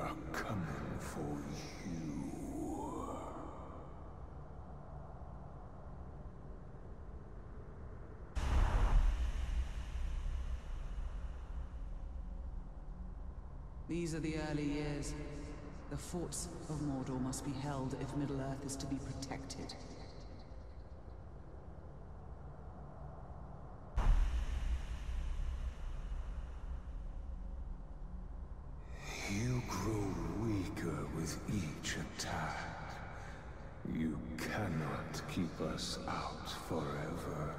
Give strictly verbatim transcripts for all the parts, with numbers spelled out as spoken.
are coming for you. These are the early years. The forts of Mordor must be held if Middle-earth is to be protected. You grow weaker with each attack. You cannot keep us out forever.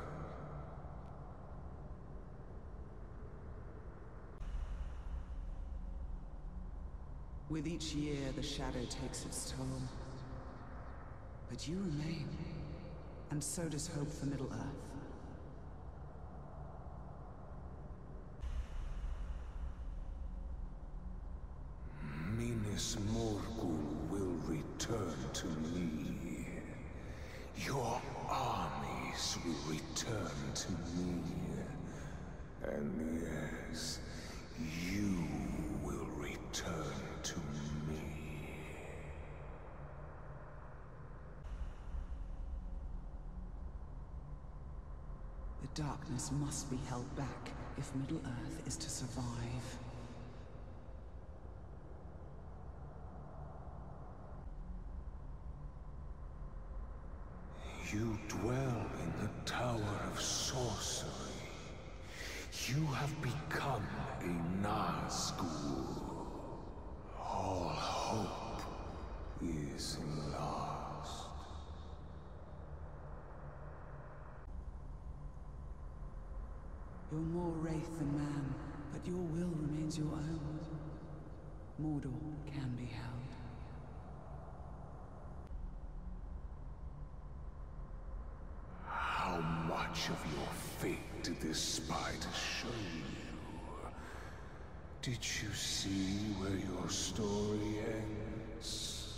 With each year, the shadow takes its toll. But you remain, and so does hope for Middle-earth. Minas Morgul will return to me. Your armies will return to me. And yes, you will return to me. The darkness must be held back if Middle-earth is to survive. You dwell in the Tower of Sorcery. You have become a Nazgul. All hope is lost. You're more wraith than man, but your will remains your own. Mordor can be held. How much of your fate did this spider show you? Did you see where your story ends?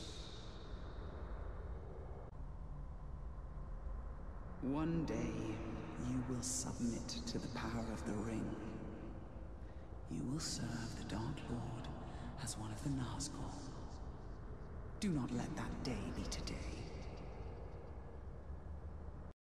One day, you will submit to the power of the ring. You will serve the Dark Lord as one of the Nazgul. Do not let that day be today.